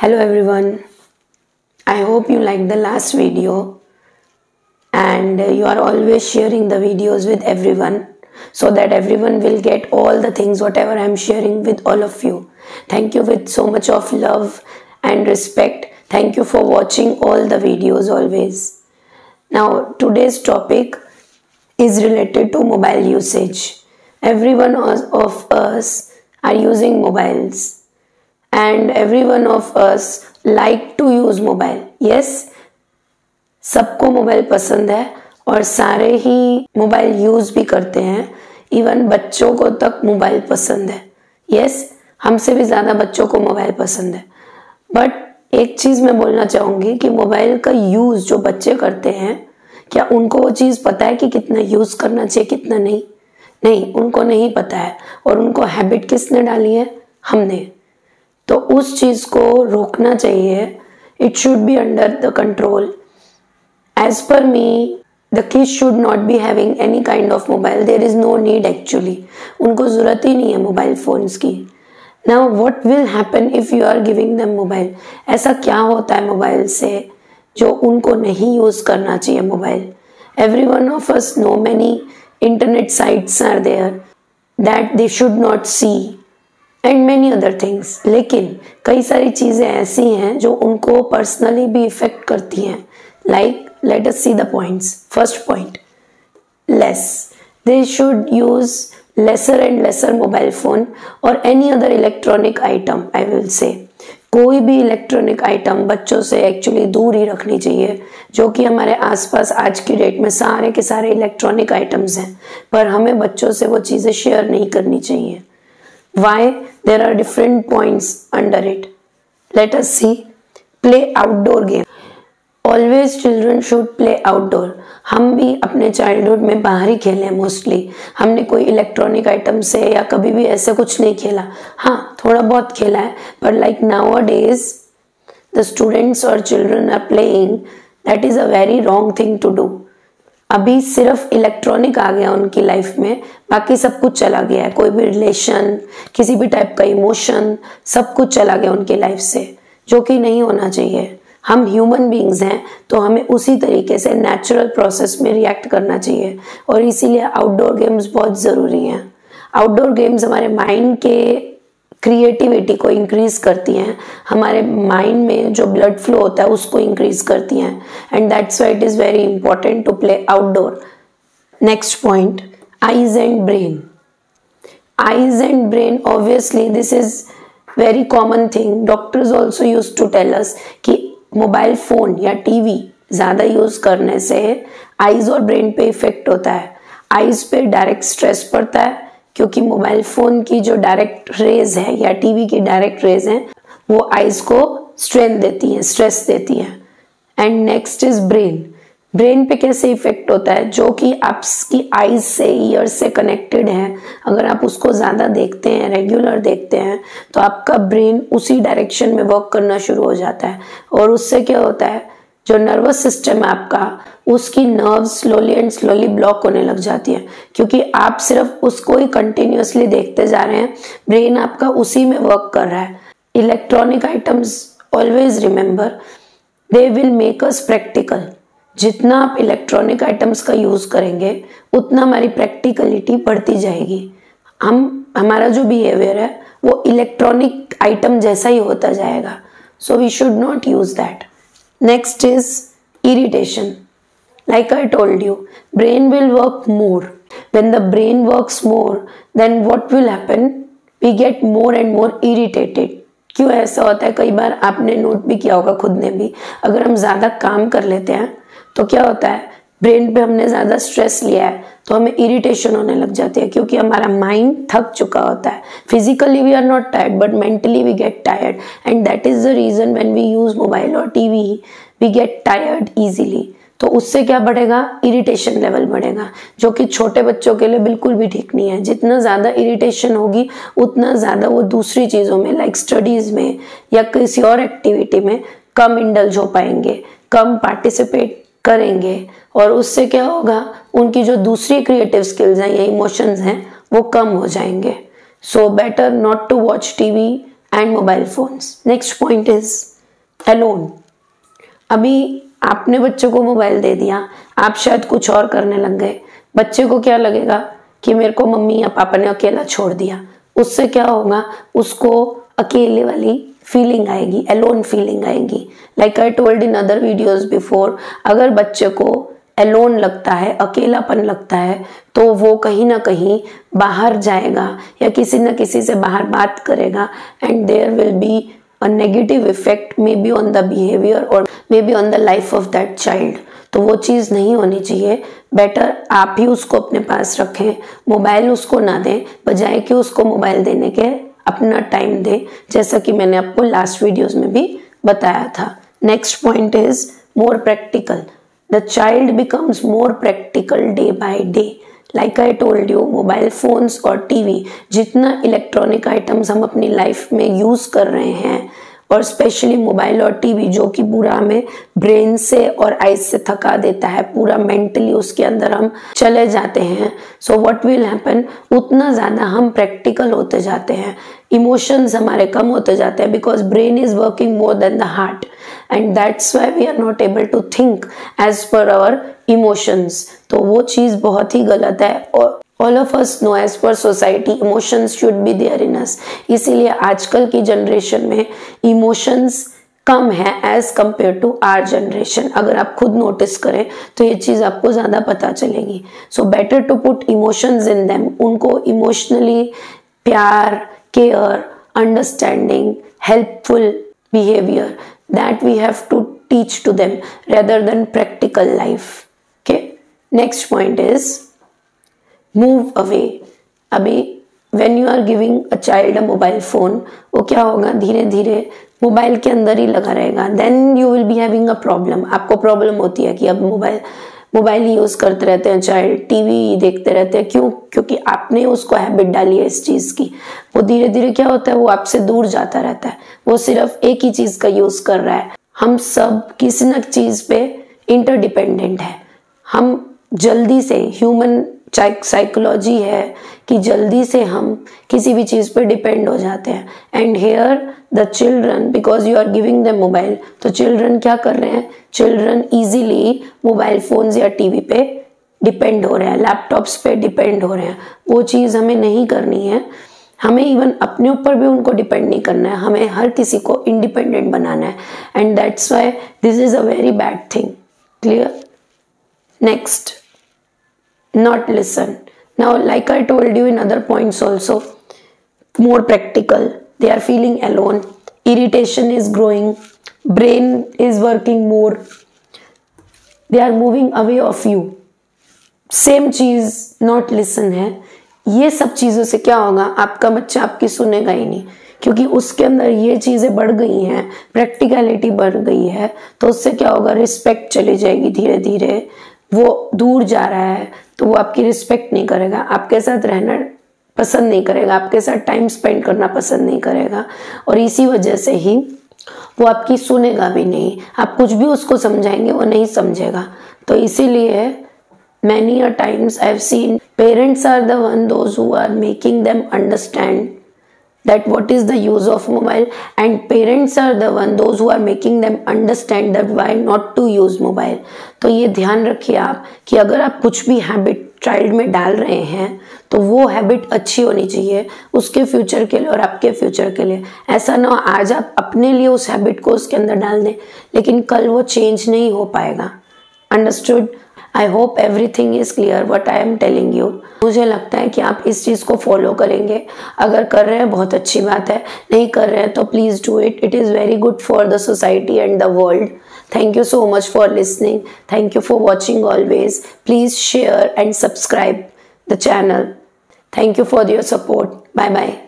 Hello everyone, I hope you liked the last video and you are always sharing the videos with everyone so that everyone will get all the things whatever I am sharing with all of you. Thank you with so much of love and respect. Thank you for watching all the videos always. Now today's topic is related to mobile usage. Everyone of us are using mobiles. And every one of us like to use mobile. Yes, सबको mobile पसंद है और सारे ही mobile use भी करते हैं. Even बच्चों को तक मोबाइल पसंद है. यस, हमसे भी ज़्यादा बच्चों को मोबाइल पसंद है. बट एक चीज़ मैं बोलना चाहूँगी कि मोबाइल का यूज़ जो बच्चे करते हैं, क्या उनको वो चीज़ पता है कि कितना यूज़ करना चाहिए कितना नहीं? नहीं, उनको नहीं पता है. और उनको हैबिट किसने डाली है? हमने. तो उस चीज़ को रोकना चाहिए. It should be under the control. As per me the kids should not be having any kind of mobile. There is no need actually. उनको ज़रूरत ही नहीं है मोबाइल फ़ोन्स की. Now what will happen if you are giving them mobile? ऐसा क्या होता है मोबाइल से जो उनको नहीं यूज़ करना चाहिए mobile? Every one of us know many internet sites are there that they should not see and many other things. लेकिन कई सारी चीज़ें ऐसी हैं जो उनको पर्सनली भी इफेक्ट करती हैं. Like let us see the points. First point, less. They should use lesser and lesser mobile phone और any other electronic item. I will say कोई भी इलेक्ट्रॉनिक आइटम बच्चों से एक्चुअली दूर ही रखनी चाहिए. जो कि हमारे आसपास आज की डेट में सारे के सारे इलेक्ट्रॉनिक आइटम्स हैं, पर हमें बच्चों से वो चीज़ें शेयर नहीं करनी चाहिए. Why? There are different points under it. Let us see. Play outdoor game. Always children should play outdoor. हम भी अपने चाइल्डहुड में बाहर ही खेले हैं मोस्टली. हमने कोई इलेक्ट्रॉनिक आइटम से या कभी भी ऐसे कुछ नहीं खेला. हाँ, थोड़ा बहुत खेला है, पर like nowadays the students or children are playing. That is a very wrong thing to do. अभी सिर्फ इलेक्ट्रॉनिक आ गया उनकी लाइफ में, बाकी सब कुछ चला गया है. कोई भी रिलेशन, किसी भी टाइप का इमोशन, सब कुछ चला गया उनकी लाइफ से, जो कि नहीं होना चाहिए. हम ह्यूमन बीइंग्स हैं तो हमें उसी तरीके से नेचुरल प्रोसेस में रिएक्ट करना चाहिए. और इसीलिए आउटडोर गेम्स बहुत ज़रूरी हैं. आउटडोर गेम्स हमारे माइंड के क्रिएटिविटी को इंक्रीज करती हैं. हमारे माइंड में जो ब्लड फ्लो होता है उसको इंक्रीज करती हैं. And that's why it is very important to play outdoor. Next point, eyes and brain. Eyes and brain, obviously this is very common thing. Doctors also use to tell us कि mobile phone या TV ज़्यादा use करने से eyes और brain पे effect होता है. Eyes पे डायरेक्ट स्ट्रेस पड़ता है क्योंकि मोबाइल फ़ोन की जो डायरेक्ट रेज है या टीवी की डायरेक्ट रेज हैं वो आइज़ को स्ट्रेन देती हैं, स्ट्रेस देती हैं. And next is brain. Brain पे कैसे इफेक्ट होता है? जो कि आपकी आइज़ से, ईयर से कनेक्टेड है. अगर आप उसको ज़्यादा देखते हैं, रेगुलर देखते हैं, तो आपका ब्रेन उसी डायरेक्शन में वर्क करना शुरू हो जाता है. और उससे क्या होता है, जो नर्वस सिस्टम है आपका, उसकी nerve slowly and slowly block होने लग जाती है. क्योंकि आप सिर्फ उसको ही कंटिन्यूअसली देखते जा रहे हैं. ब्रेन आपका उसी में वर्क कर रहा है. Electronic items, always remember, they will make us practical. जितना आप इलेक्ट्रॉनिक आइटम्स का यूज़ करेंगे उतना हमारी प्रैक्टिकलिटी बढ़ती जाएगी. हमारा जो बिहेवियर है वो इलेक्ट्रॉनिक आइटम जैसा ही होता जाएगा. So we should not use that. Next is irritation. Like I told you, brain will work more. When the brain works more, then what will happen? We get more and more irritated. क्यों ऐसा होता है? कई बार आपने note भी किया होगा खुद ने भी. अगर हम ज़्यादा काम कर लेते हैं तो क्या होता है, ब्रेन पे हमने ज़्यादा स्ट्रेस लिया है तो हमें इरिटेशन होने लग जाती है. क्योंकि हमारा माइंड थक चुका होता है. Physically we are not tired but mentally we get tired. And that is the reason when we use mobile और TV we get tired easily. तो उससे क्या बढ़ेगा? इरिटेशन लेवल बढ़ेगा, जो कि छोटे बच्चों के लिए बिल्कुल भी ठीक नहीं है. जितना ज़्यादा इरिटेशन होगी उतना ज़्यादा वो दूसरी चीज़ों में लाइक स्टडीज़ में या किसी और एक्टिविटी में कम इंडल्ज हो पाएंगे, कम पार्टिसिपेट करेंगे. और उससे क्या होगा, उनकी जो दूसरी क्रिएटिव स्किल्स हैं या इमोशंस हैं वो कम हो जाएंगे. So better not to watch TV and mobile phones. Next point is alone. अभी आपने बच्चे को मोबाइल दे दिया, आप शायद कुछ और करने लग गए, बच्चे को क्या लगेगा कि मेरे को मम्मी या पापा ने अकेला छोड़ दिया। उससे क्या होगा, उसको अकेले वाली फीलिंग आएगी, एलोन फीलिंग आएगी। Like I told in other videos before, अगर बच्चे को एलोन लगता है, अकेलापन लगता है, तो वो कहीं ना कहीं बाहर जाएगा या किसी न किसी से बाहर बात करेगा, and there will be a negative effect maybe on the behavior or maybe on the life of that child। तो वो चीज़ नहीं होनी चाहिए। बेटर आप ही उसको अपने पास रखें, मोबाइल उसको ना दें, बजाय कि उसको मोबाइल देने के अपना टाइम दें, जैसा कि मैंने आपको लास्ट वीडियोस में भी बताया था। Next point is more practical. The child becomes more practical day by day. Like I told you, mobile phones और टीवी, जितना इलेक्ट्रॉनिक आइटम्स हम अपनी लाइफ में यूज़ कर रहे हैं, और स्पेशली मोबाइल और टीवी जो कि पूरा हमें ब्रेन से और आइज से थका देता है, पूरा मेंटली उसके अंदर हम चले जाते हैं। सो व्हाट विल हैपन, उतना ज़्यादा हम प्रैक्टिकल होते जाते हैं, इमोशंस हमारे कम होते जाते हैं, because brain is working more than the heart, and that's why we are not able to think as per our emotions. तो वो चीज़ बहुत ही गलत है। और all of us know as per society emotions should be there in us. इसीलिए आजकल की जनरेशन में इमोशंस कम है as compared to our generation. अगर आप खुद नोटिस करें तो ये चीज़ आपको ज़्यादा पता चलेगी। So better to put emotions in them, उनको इमोशनली प्यार, care, understanding, helpful behaviour, that we have to teach to them rather than practical life। Okay, next point is move away। अभी when you are giving a child a mobile phone, वो क्या होगा, धीरे धीरे mobile के अंदर ही लगा रहेगा, then you will be having a problem। आपको प्रॉब्लम होती है कि अब मोबाइल ही यूज़ करते रहते हैं चाइल्ड, टीवी देखते रहते हैं। क्यों? क्योंकि आपने उसको हैबिट डाली है इस चीज़ की। वो धीरे धीरे क्या होता है, वो आपसे दूर जाता रहता है, वो सिर्फ एक ही चीज़ का यूज़ कर रहा है। हम सब किसी न चीज़ पे इंटरडिपेंडेंट है। हम जल्दी से, ह्यूमन साइकोलॉजी है कि जल्दी से हम किसी भी चीज़ पे डिपेंड हो जाते हैं। And here the children, because you are giving the mobile, तो चिल्ड्रन क्या कर रहे हैं, चिल्ड्रन इजीली मोबाइल फोन्स या टीवी पे डिपेंड हो रहे हैं, लैपटॉप्स पे डिपेंड हो रहे हैं। वो चीज़ हमें नहीं करनी है। हमें इवन अपने ऊपर भी उनको डिपेंड नहीं करना है, हमें हर किसी को इंडिपेंडेंट बनाना है, and that's why this is a very bad thing. Clear? Next, not listen। Now like I told you in other points also, more practical, they are feeling alone, irritation is growing, brain is working more, they are moving away of you। Same चीज not listen है। ये सब चीज़ों से क्या होगा, आपका बच्चा आपकी सुनेगा ही नहीं, क्योंकि उसके अंदर ये चीज़ें बढ़ गई हैं, प्रैक्टिकलिटी बढ़ गई है। तो उससे क्या होगा, रिस्पेक्ट चली जाएगी धीरे धीरे, वो दूर जा रहा है तो वो आपकी रिस्पेक्ट नहीं करेगा, आपके साथ रहना पसंद नहीं करेगा, आपके साथ टाइम स्पेंड करना पसंद नहीं करेगा, और इसी वजह से ही वो आपकी सुनेगा भी नहीं। आप कुछ भी उसको समझाएंगे वो नहीं समझेगा। तो इसीलिए many a times I've seen parents are the one those who are making them understand that what is the use of mobile, and parents are the one those who are making them understand that why not to use mobile। तो ये ध्यान रखिए आप कि अगर आप कुछ भी हैबिट चाइल्ड में डाल रहे हैं तो वो हैबिट अच्छी होनी चाहिए उसके फ्यूचर के लिए और आपके फ्यूचर के लिए। ऐसा ना आज आप अपने लिए उस हैबिट को उसके अंदर डाल दें लेकिन कल वो चेंज नहीं हो पाएगा। Understood? I hope everything is clear what I am telling you. मुझे लगता है कि आप इस चीज़ को फॉलो करेंगे। अगर कर रहे हैं बहुत अच्छी बात है, नहीं कर रहे हैं तो please do it. It is very good for the society and the world. Thank you so much for listening. Thank you for watching always. Please share and subscribe the channel. Thank you for your support. Bye bye.